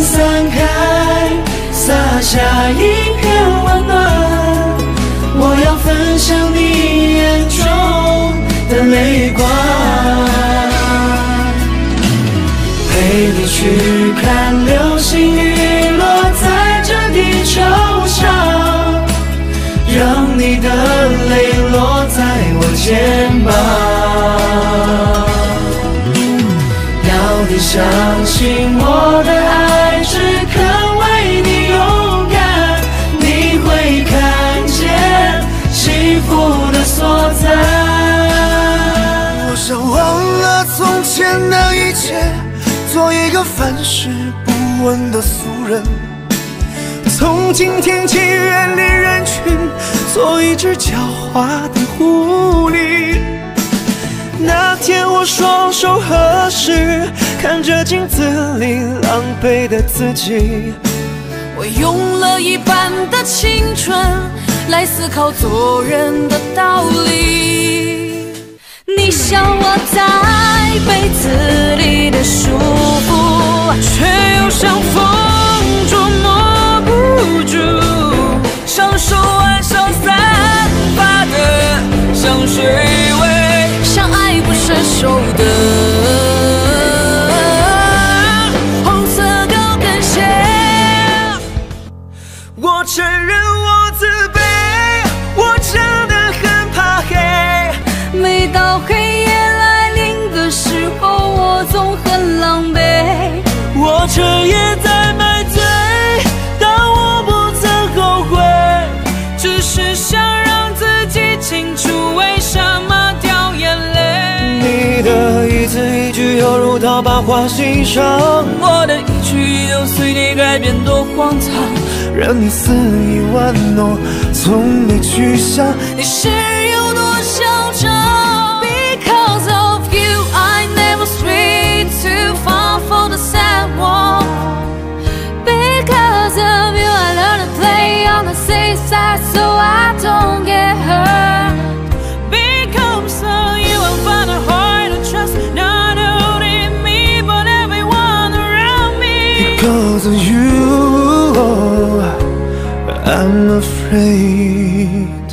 散开，洒下一片温暖。我要分享你眼中的泪光，陪你去看流星雨落在这地球上，让你的泪落在我肩膀。要你相信我的爱只肯为你勇敢，你会看见幸福的所在。 我想忘了从前的一切，做一个凡事不问的俗人。从今天起远离人群，做一只狡猾的狐狸。那天我双手合十，看着镜子里狼狈的自己。 我用了一半的青春来思考做人的道理。你像我在被子里的束缚，却又像风捉摸不住，像手腕上散发的香水味，像爱不释手的红色高跟鞋。 我承认我自卑，我真的很怕黑。 每到黑夜来临的时候，我总很狼狈。 我彻夜在买醉，但我不曾后悔， 只是想让自己清楚为什么掉眼泪。 你的一字一句犹如刀疤划心上， 我的一举一动随你改变多荒唐， 任你肆意玩弄，从没去想你是有多嚣张。Because of you, I never strayed too far for the sad one. Because of you, I learned to play on the safe side so I don't get hurt. Because of you, I find it hard to trust not only me but everyone around me. Because of you, I'm afraid.